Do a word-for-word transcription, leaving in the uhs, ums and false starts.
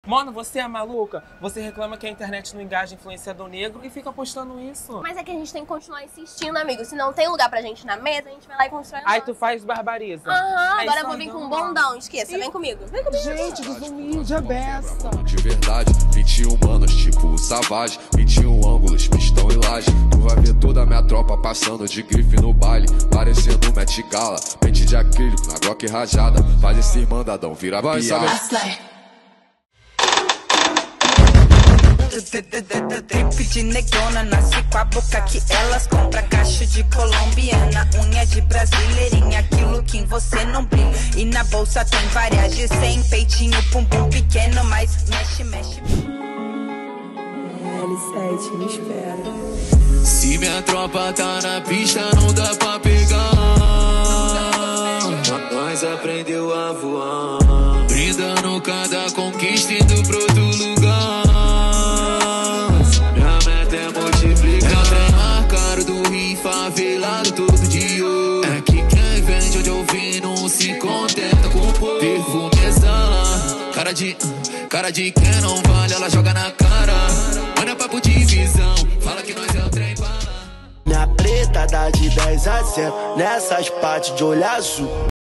Mano, você é maluca? Você reclama que a internet não engaja influenciador negro e fica postando isso. Mas é que a gente tem que continuar insistindo, amigo. Se não tem lugar pra gente na mesa, a gente vai lá e constrói. Aí tu faz barbariza. Aham, é agora eu vou vir com um bondão. Esqueça, e... vem comigo. Vem comigo. Gente, desumilde a beça. De verdade, vinte e um anos, tipo Savage. vinte e um ângulos, pistão e laje. Tu vai ver toda a minha tropa passando de grife no baile, parecendo um Met Gala. Pente de acrílico, na Glock rajada. Faz esse mandadão, vira piada. Trip de negona, nasce com a boca que elas compram. Caixa de colombiana, unha de brasileirinha. Aquilo que em você não brilha. E na bolsa tem várias de cem. Peitinho, bumbum pequeno, mas mexe, mexe. L sete, me espera. Se minha tropa tá na pista, não dá pra pegar. Nós aprendeu a voar, brindando cada conquista, indo pro outro lugar. Minha meta é multiplicar. É o trem mais caro do Rio, favelado todo dia. É que quem vende onde eu vim não se contenta com o povo. Perfume exala, cara de, cara de quem não vale, ela joga na cara. Mano, é papo de visão, fala que nós é o trem bala. Minha preta dá de dez a zero nessas partes de olho azul.